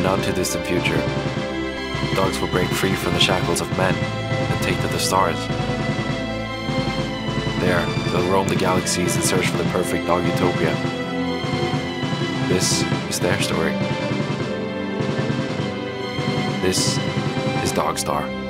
In a not-too-distant future, dogs will break free from the shackles of men and take to the stars. There, they'll roam the galaxies and search for the perfect dog utopia. This is their story. This is Dogstar.